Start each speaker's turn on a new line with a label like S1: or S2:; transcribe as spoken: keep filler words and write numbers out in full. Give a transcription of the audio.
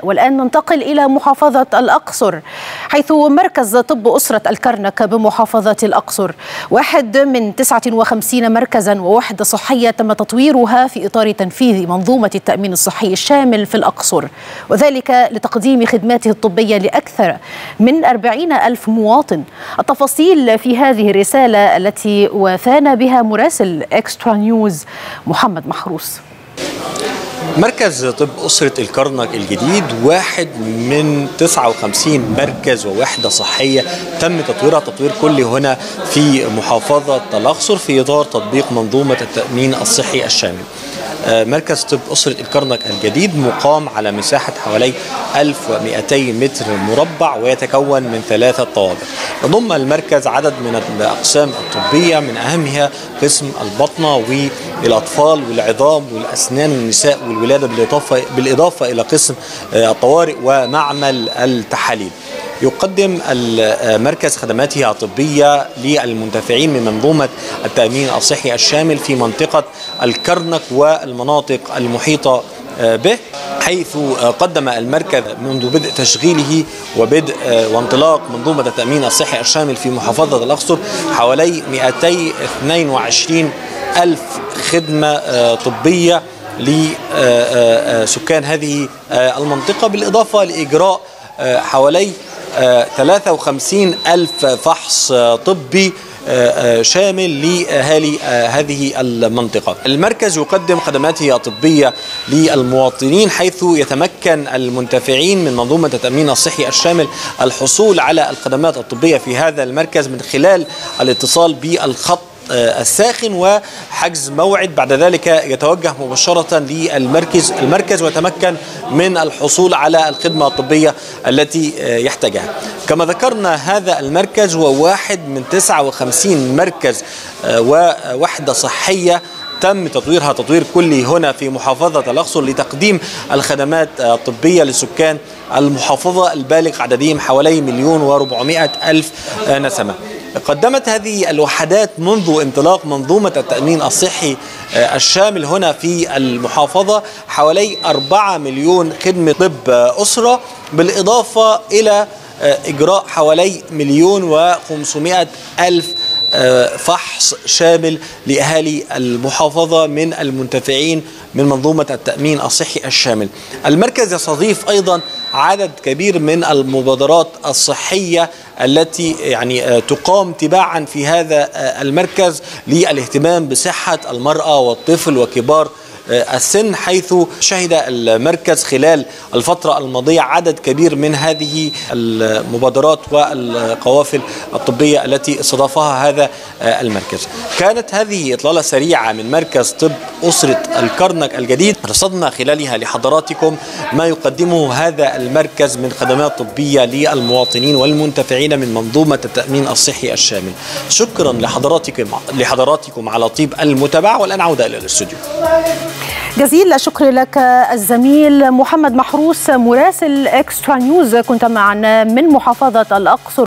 S1: والآن ننتقل إلى محافظة الأقصر، حيث مركز طب أسرة الكرنك بمحافظة الأقصر واحد من تسعة وخمسين مركزا ووحدة صحية تم تطويرها في إطار تنفيذ منظومة التأمين الصحي الشامل في الأقصر، وذلك لتقديم خدماته الطبية لأكثر من أربعين ألف مواطن. التفاصيل في هذه الرسالة التي وافانا بها مراسل إكسترا نيوز محمد محروس.
S2: مركز طب أسرة الكرنك الجديد واحد من تسعة وخمسين مركز ووحدة صحية تم تطويرها تطوير كلي هنا في محافظة الأقصر في إطار تطبيق منظومة التأمين الصحي الشامل. مركز طب أسرة الكرنك الجديد مقام على مساحة حوالي ألف ومئتين متر مربع ويتكون من ثلاثة طوابق. يضم المركز عدد من الأقسام الطبية من أهمها قسم البطنة والأطفال والعظام والأسنان والنساء والولادة بالإضافة, بالإضافة إلى قسم الطوارئ ومعمل التحاليل. يقدم المركز خدماته الطبية للمنتفعين من منظومة التأمين الصحي الشامل في منطقة الكرنك والمناطق المحيطة به، حيث قدم المركز منذ بدء تشغيله وبدء وانطلاق منظومة التأمين الصحي الشامل في محافظة الأقصر حوالي مئتين واثنين وعشرين ألف خدمة طبية لسكان هذه المنطقة، بالإضافة لإجراء حوالي ثلاثة وخمسين ألف فحص طبي شامل لأهالي هذه المنطقة. المركز يقدم خدماته الطبية للمواطنين، حيث يتمكن المنتفعين من منظومة التأمين الصحي الشامل الحصول على الخدمات الطبية في هذا المركز من خلال الاتصال بالخط الساخن وحجز موعد. بعد ذلك يتوجه مباشرة للمركز المركز ويتمكن من الحصول على الخدمة الطبية التي يحتاجها. كما ذكرنا، هذا المركز هو واحد من تسعة وخمسين مركز ووحدة صحية تم تطويرها تطوير كلي هنا في محافظة الأقصر لتقديم الخدمات الطبية لسكان المحافظة البالغ عددهم حوالي مليون وربعمائة ألف نسمة. قدمت هذه الوحدات منذ انطلاق منظومة التأمين الصحي الشامل هنا في المحافظة حوالي أربعة مليون خدمة طب أسرة، بالإضافة إلى إجراء حوالي مليون وخمسمائة ألف فحص شامل لأهالي المحافظة من المنتفعين من منظومة التأمين الصحي الشامل. المركز يستضيف أيضا عدد كبير من المبادرات الصحية التي يعني تقام تباعا في هذا المركز للاهتمام بصحة المرأة والطفل وكبار السن، حيث شهد المركز خلال الفترة الماضية عدد كبير من هذه المبادرات والقوافل الطبية التي استضافها هذا المركز. كانت هذه إطلالة سريعة من مركز طب أسرة الكرنك الجديد، رصدنا خلالها لحضراتكم ما يقدمه هذا المركز من خدمات طبية للمواطنين والمنتفعين من منظومة التأمين الصحي الشامل. شكرا لحضراتكم لحضراتكم على طيب المتابعة، والآن عودة إلى الاستوديو.
S1: جزيل الشكر لك الزميل محمد محروس مراسل إكسترا نيوز، كنت معنا من محافظة الأقصر.